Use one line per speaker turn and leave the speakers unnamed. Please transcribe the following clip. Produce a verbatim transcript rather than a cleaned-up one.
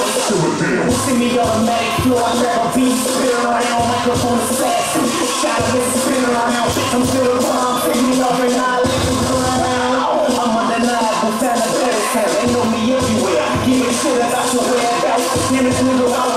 See me automatic flow, I never be spinning around, microphone assassin. Shadow is spinning around, I'm still around, pick me up and I let me turn around. I'm undeniable, found a better sound, they know me everywhere. Give me shit about your whereabouts, give me through the hour.